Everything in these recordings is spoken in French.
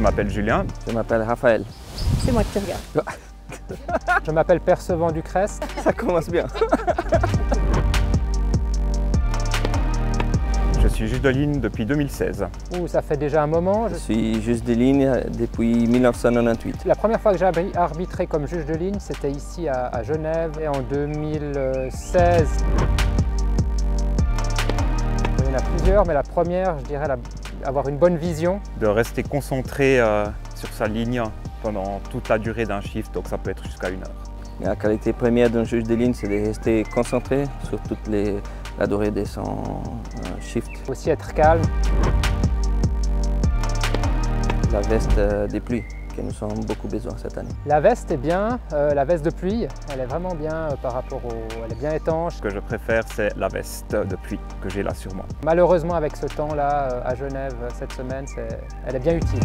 m'appelle Julien. Je m'appelle Raphaël. C'est moi qui te regarde. Je m'appelle Percevant Ducrest. Ça commence bien. Je suis juge de ligne depuis 2016. Ça fait déjà un moment. Je suis juge de ligne depuis 1998. La première fois que j'ai arbitré comme juge de ligne, c'était ici à Genève et en 2016. Il y en a plusieurs, mais la première, je dirais, avoir une bonne vision. De rester concentré sur sa ligne pendant toute la durée d'un shift, donc ça peut être jusqu'à 1 heure. La qualité première d'un juge de ligne, c'est de rester concentré sur toute la durée de son shift. Aussi être calme. La veste des pluies, que nous avons beaucoup besoin cette année. La veste est bien, la veste de pluie, elle est vraiment bien par rapport elle est bien étanche. Ce que je préfère, c'est la veste de pluie que j'ai là sur moi. Malheureusement, avec ce temps-là à Genève cette semaine, elle est bien utile.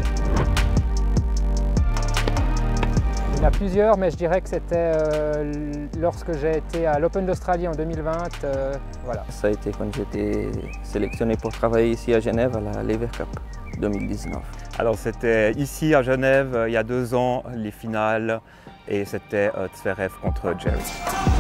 Il y en a plusieurs, mais je dirais que c'était lorsque j'ai été à l'Open d'Australie en 2020. Voilà. Ça a été quand j'étais sélectionné pour travailler ici à Genève à la Lever Cup 2019. Alors c'était ici à Genève il y a 2 ans, les finales, et c'était Zverev contre Jerry.